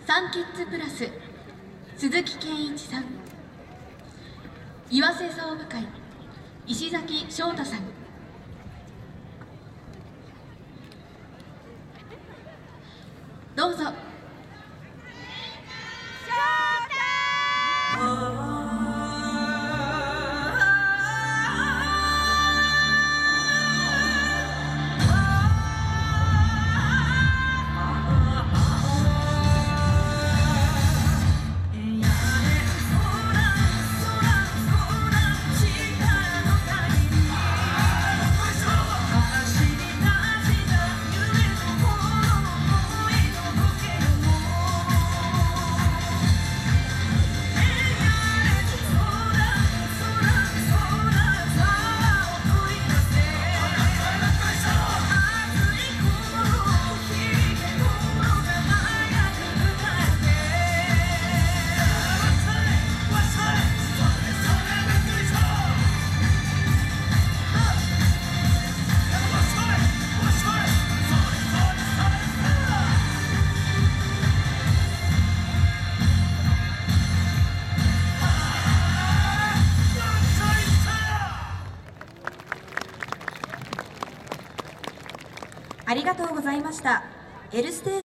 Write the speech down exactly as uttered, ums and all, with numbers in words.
サンキッズプラス鈴木健一さん、岩瀬総務会石崎翔太さん、どうぞ。 ありがとうございました。エルステ